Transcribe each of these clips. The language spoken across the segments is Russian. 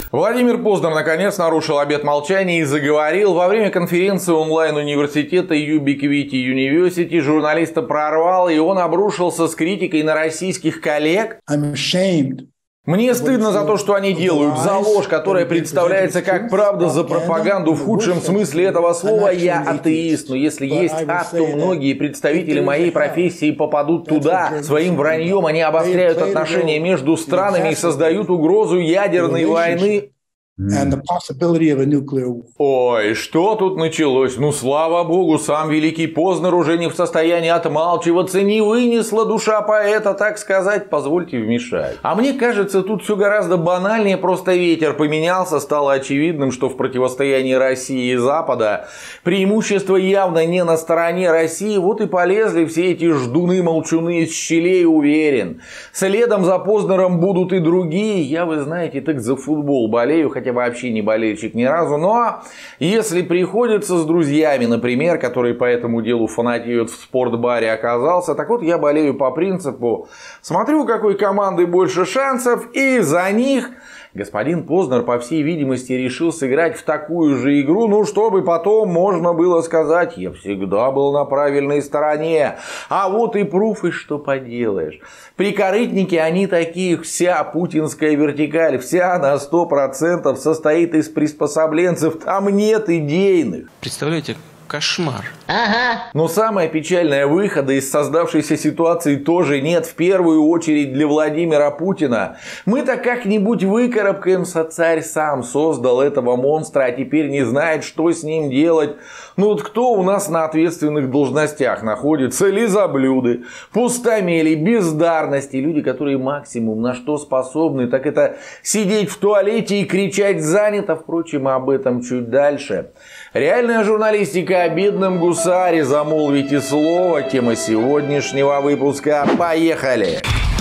Владимир Познер наконец нарушил обет молчания и заговорил. Во время конференции онлайн-университета Ubiquity University журналиста прорвал, и он обрушился с критикой на российских коллег. Мне стыдно за то, что они делают, за ложь, которая представляется как правда, за пропаганду в худшем смысле этого слова. Я атеист, но если есть ад, то многие представители моей профессии попадут туда. Своим враньем они обостряют отношения между странами и создают угрозу ядерной войны. Ой, что тут началось? Ну, слава богу, сам великий Познер уже не в состоянии отмалчиваться, не вынесла душа поэта, так сказать, позвольте вмешать. А мне кажется, тут все гораздо банальнее, просто ветер поменялся, стало очевидным, что в противостоянии России и Запада преимущество явно не на стороне России, вот и полезли все эти ждуны-молчуны из щелей, уверен. Следом за Познером будут и другие, я, вы знаете, так за футбол болею, хотя вообще не болельщик ни разу, но если приходится с друзьями, например, которые по этому делу фанатеют в спортбаре оказался, так вот я болею по принципу: смотрю, у какой команды больше шансов, и за них. Господин Познер, по всей видимости, решил сыграть в такую же игру, ну, чтобы потом можно было сказать: я всегда был на правильной стороне. А вот и пруф, и что поделаешь. Прикорытники, они такие, вся путинская вертикаль, вся на 100% состоит из приспособленцев, там нет идейных. Представляете? Кошмар. Ага. Но самое печальное, выхода из создавшейся ситуации тоже нет, в первую очередь для Владимира Путина. Мы-то как-нибудь выкарабкаемся, царь сам создал этого монстра, а теперь не знает, что с ним делать. Ну вот кто у нас на ответственных должностях находится? Лизоблюды, пустомели, бездарности, люди, которые максимум на что способны, так это сидеть в туалете и кричать «занято», впрочем, об этом чуть дальше. Реальная журналистика о бедном гусаре, замолвите слово, тема сегодняшнего выпуска. Поехали!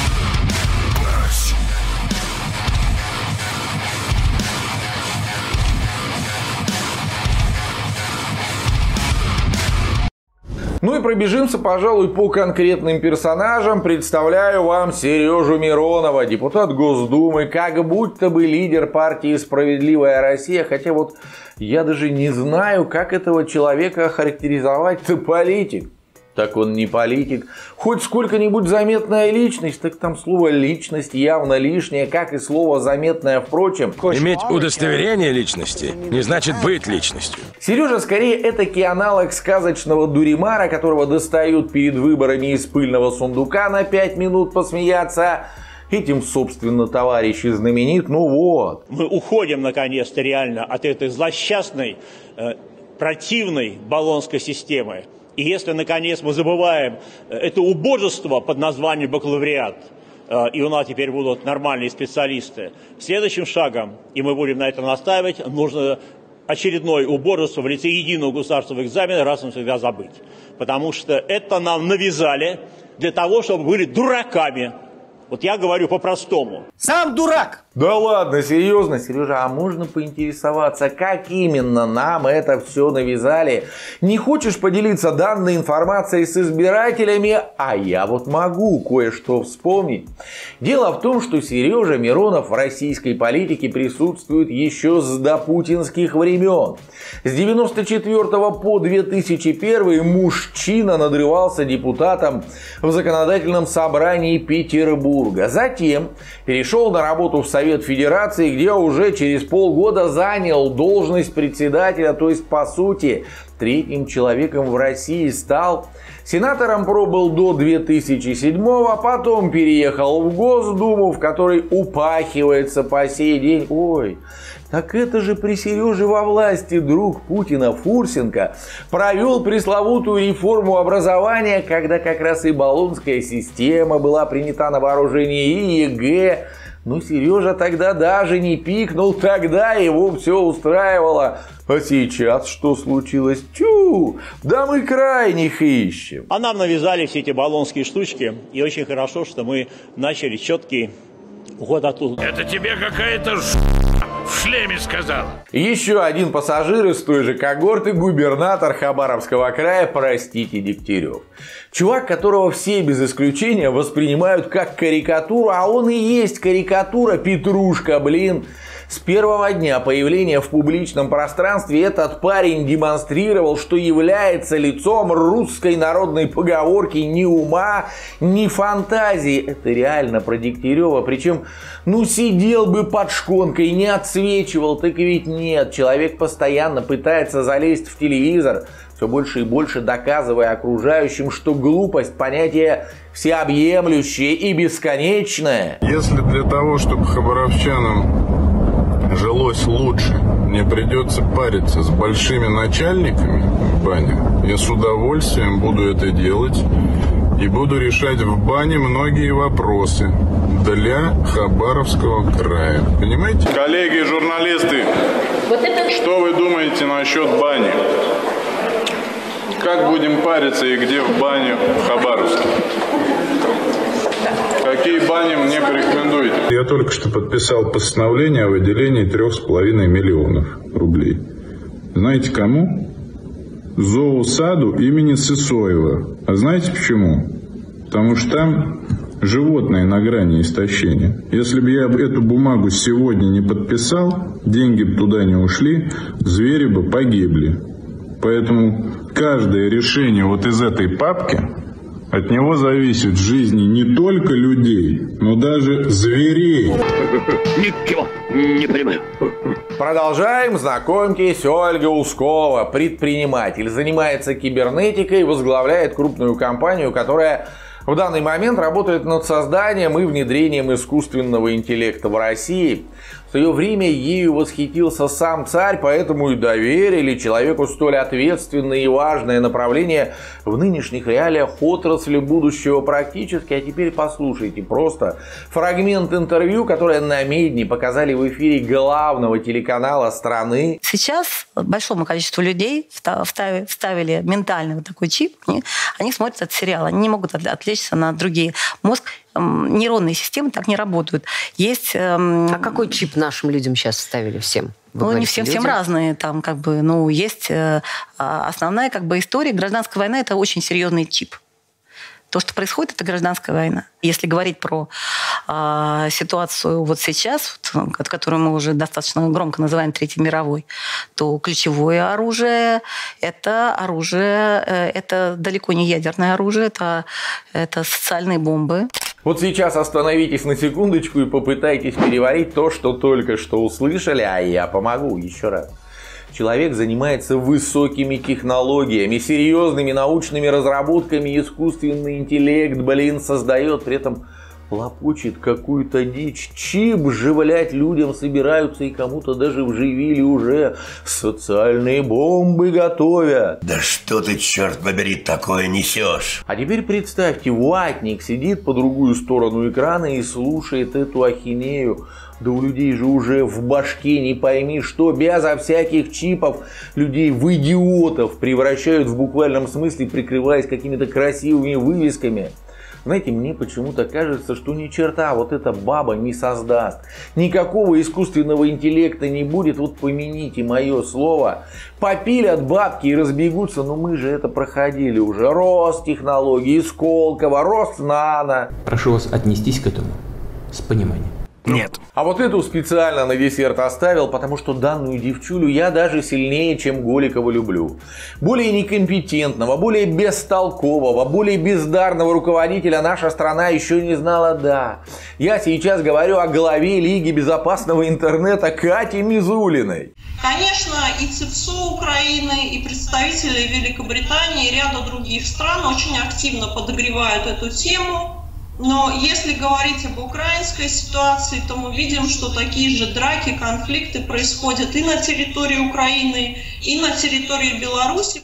Ну и пробежимся, пожалуй, по конкретным персонажам. Представляю вам Сережу Миронова, депутат Госдумы, как будто бы лидер партии «Справедливая Россия». Хотя вот я даже не знаю, как этого человека охарактеризовать-то политик. Так он не политик. Хоть сколько-нибудь заметная личность, так там слово «личность» явно лишнее, как и слово «заметное», впрочем. Иметь удостоверение личности не значит быть личностью. Сережа скорее этакий аналог сказочного дуримара, которого достают перед выборами из пыльного сундука на 5 минут посмеяться. Этим, собственно, товарищ и знаменит. Ну вот. Мы уходим, наконец-то, реально от этой злосчастной, противной баллонской системы. И если, наконец, мы забываем это убожество под названием бакалавриат, и у нас теперь будут нормальные специалисты, следующим шагом, и мы будем на этом настаивать, нужно очередное убожество в лице единого государственного экзамена раз и навсегда забыть. Потому что это нам навязали для того, чтобы были дураками. Вот я говорю по-простому. Сам дурак! Да ладно, серьезно, Сережа, а можно поинтересоваться, как именно нам это все навязали? Не хочешь поделиться данной информацией с избирателями? А я вот могу кое-что вспомнить. Дело в том, что Сережа Миронов в российской политике присутствует еще с допутинских времен. С 1994 по 2001 мужчина надрывался депутатом в законодательном собрании Петербурга. Затем перешел на работу в Совет Федерации, где уже через полгода занял должность председателя, то есть, по сути, третьим человеком в России стал. Сенатором пробыл до 2007-го, потом переехал в Госдуму, в которой упахивается по сей день. Ой, так это же при Сереже во власти друг Путина Фурсенко провел пресловутую реформу образования, когда как раз и баллонская система была принята на вооружение, и ЕГЭ. Но Сережа тогда даже не пикнул, тогда его все устраивало. А сейчас что случилось? Тю, да мы крайних ищем. А нам навязали все эти баллонские штучки, и очень хорошо, что мы начали четкий уход оттуда. Это тебе какая-то в шлеме сказала. Еще один пассажир из той же когорты, губернатор Хабаровского края, простите, Дегтярев. Чувак, которого все без исключения воспринимают как карикатуру, а он и есть карикатура, Петрушка, блин. С первого дня появления в публичном пространстве этот парень демонстрировал, что является лицом русской народной поговорки «ни ума, ни фантазии». Это реально про Дегтярева. Причем, ну, сидел бы под шконкой, не отсвечивал. Так ведь нет. Человек постоянно пытается залезть в телевизор, все больше и больше доказывая окружающим, что глупость – понятие всеобъемлющее и бесконечное. Если для того, чтобы хабаровчанам жилось лучше, мне придется париться с большими начальниками в бане, я с удовольствием буду это делать и буду решать в бане многие вопросы для Хабаровского края. Понимаете? Коллеги, журналисты, что вы думаете насчет бани? Как будем париться и где в бане в Хабаровске? Какие бани мне порекомендуете? Я только что подписал постановление о выделении 3,5 миллионов рублей. Знаете кому? Зоосаду имени Сысоева. А знаете почему? Потому что там животные на грани истощения. Если бы я эту бумагу сегодня не подписал, деньги бы туда не ушли, звери бы погибли. Поэтому каждое решение вот из этой папки, от него зависит жизни не только людей, но даже зверей. Ничего не понимаю. Продолжаем. Знакомьтесь, Ольга Ускова, предприниматель, занимается кибернетикой, возглавляет крупную компанию, которая в данный момент работает над созданием и внедрением искусственного интеллекта в России. В свое время ею восхитился сам царь, поэтому и доверили человеку столь ответственное и важное направление в нынешних реалиях отрасли будущего практически. А теперь послушайте просто фрагмент интервью, которое на Медне показали в эфире главного телеканала страны. Сейчас большому количеству людей вставили ментальный вот такой чип, они смотрят этот сериал, они не могут отвлечься на другие. Мозг, нейронные системы так не работают. Есть... А какой чип нашим людям сейчас вставили всем? Ну, не всем разные. Там, как бы, ну, есть основная как бы история. Гражданская война – это очень серьезный чип. То, что происходит, это гражданская война. Если говорить про ситуацию вот сейчас, вот, которую мы уже достаточно громко называем Третьей мировой, то ключевое оружие – это далеко не ядерное оружие, это социальные бомбы. Вот сейчас остановитесь на секундочку и попытайтесь переварить то, что только что услышали, а я помогу еще раз. Человек занимается высокими технологиями, серьезными научными разработками, искусственный интеллект, создает, при этом лопочет какую-то дичь. Чип вживлять людям собираются и кому-то даже вживили уже. Социальные бомбы готовят. Да что ты, черт побери, такое несешь? А теперь представьте, ватник сидит по другую сторону экрана и слушает эту ахинею. Да у людей же уже в башке не пойми что, безо всяких чипов людей в идиотов превращают в буквальном смысле, прикрываясь какими-то красивыми вывесками. Знаете, мне почему-то кажется, что ни черта вот эта баба не создаст. Никакого искусственного интеллекта не будет. Вот помяните мое слово. Попилят бабки и разбегутся. Но мы же это проходили уже. Ростехнологии, Сколково, Роснано. Прошу вас отнестись к этому с пониманием. Нет. А вот эту специально на десерт оставил, потому что данную девчулю я даже сильнее, чем Голикова люблю. Более некомпетентного, более бестолкового, более бездарного руководителя наша страна еще не знала, да. Я сейчас говорю о главе Лиги безопасного интернета Кате Мизулиной. Конечно, и ЦИПСО Украины, и представители Великобритании, и ряда других стран очень активно подогревают эту тему. Но если говорить об украинской ситуации, то мы видим, что такие же драки, конфликты происходят и на территории Украины, и на территории Беларуси.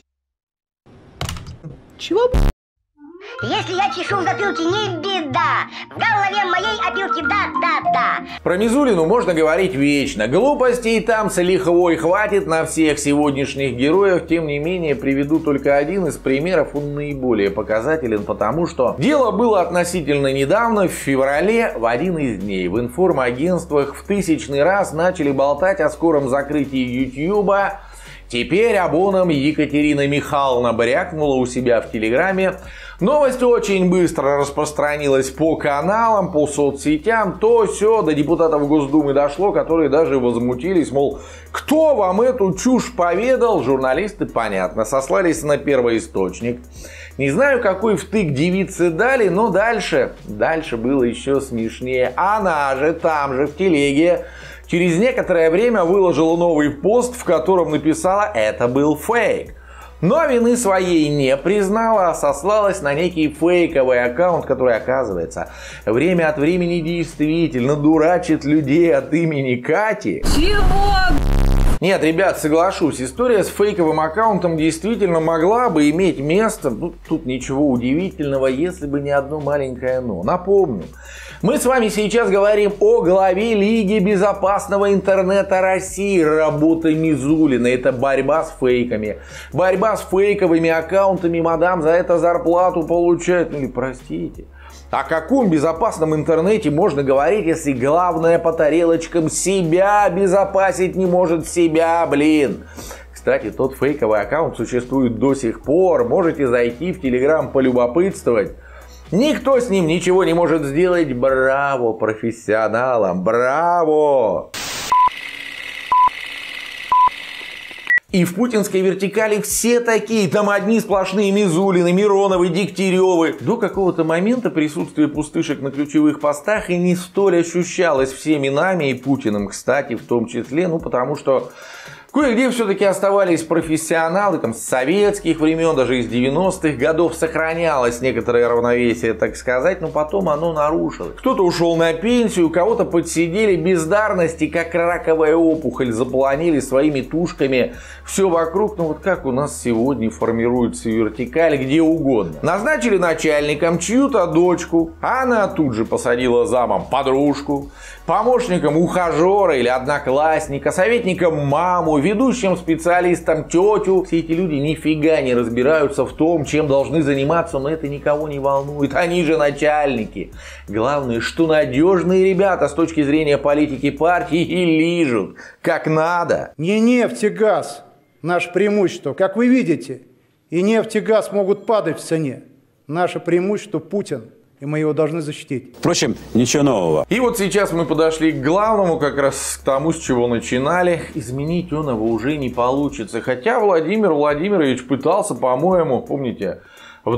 Чего? Если я чешу в затылке, не беда. В голове моей опилки да. Про Мизулину можно говорить вечно. Глупостей там с лихвой хватит на всех сегодняшних героев. Тем не менее, приведу только один из примеров. Он наиболее показателен, потому что дело было относительно недавно, в феврале, в один из дней. В информагентствах в 1000-й раз начали болтать о скором закрытии Ютьюба. Теперь об оном Екатерина Михайловна брякнула у себя в Телеграме. Новость очень быстро распространилась по каналам, по соцсетям, то все до депутатов Госдумы дошло, которые даже возмутились, мол, кто вам эту чушь поведал? Журналисты, понятно, сослались на первоисточник. Не знаю, какой втык девице дали, но дальше было еще смешнее. Она же там же в телеге через некоторое время выложила новый пост, в котором написала: это был фейк. Но вины своей не признала, а сослалась на некий фейковый аккаунт, который, оказывается, время от времени действительно дурачит людей от имени Кати. Чего? Нет, ребят, соглашусь, история с фейковым аккаунтом действительно могла бы иметь место. Тут ничего удивительного, если бы не одно маленькое но. Напомню, мы с вами сейчас говорим о главе Лиги безопасного интернета России, работа Мизулиной. Это борьба с фейками. Борьба с фейковыми аккаунтами. Мадам за это зарплату получает. Ну или простите. О каком безопасном интернете можно говорить, если главное по тарелочкам себя обезопасить не может? Себя, блин. Кстати, тот фейковый аккаунт существует до сих пор. Можете зайти в Telegram полюбопытствовать. Никто с ним ничего не может сделать. Браво профессионалам, браво! И в путинской вертикали все такие, там одни сплошные Мизулины, Мироновы, Дегтяревы. До какого-то момента присутствие пустышек на ключевых постах и не столь ощущалось всеми нами, и Путиным, кстати, в том числе, потому что кое-где все-таки оставались профессионалы, там, с советских времен, даже из 90-х годов сохранялось некоторое равновесие, так сказать, но потом оно нарушилось. Кто-то ушел на пенсию, кого-то подсидели, бездарности, как раковая опухоль, заполонили своими тушками все вокруг. Вот как у нас сегодня формируется вертикаль где угодно. Назначили начальником чью-то дочку, а она тут же посадила замом подружку, помощником ухажера или одноклассника, советником маму, ведущим специалистом тетю. Все эти люди нифига не разбираются в том, чем должны заниматься, но это никого не волнует. Они же начальники. Главное, что надежные ребята с точки зрения политики партии и лижут как надо. Не нефть и газ наше преимущество, как вы видите. И нефть и газ могут падать в цене. Наше преимущество Путин. И мы его должны защитить. Впрочем, ничего нового. И вот сейчас мы подошли к главному, как раз к тому, с чего начинали. Изменить он его уже не получится. Хотя Владимир Владимирович пытался, по-моему, помните, в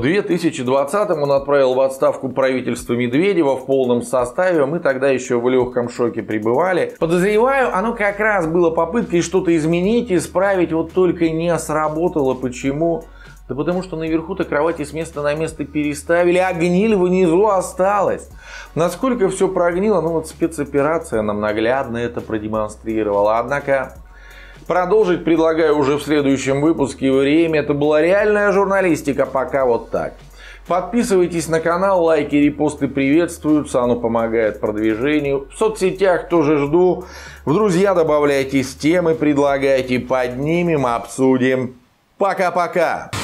2020-м он отправил в отставку правительство Медведева в полном составе. Мы тогда еще в легком шоке пребывали. Подозреваю, оно как раз было попыткой что-то изменить, исправить, вот только не сработало. Почему? Да потому что наверху-то кровати с места на место переставили, а гниль внизу осталась. Насколько все прогнило, вот спецоперация нам наглядно это продемонстрировала. Однако продолжить предлагаю уже в следующем выпуске. Время. Это была реальная журналистика. Пока вот так. Подписывайтесь на канал, лайки, репосты приветствуются, оно помогает продвижению. В соцсетях тоже жду. В друзья добавляйтесь, темы предлагайте, поднимем, обсудим. Пока-пока.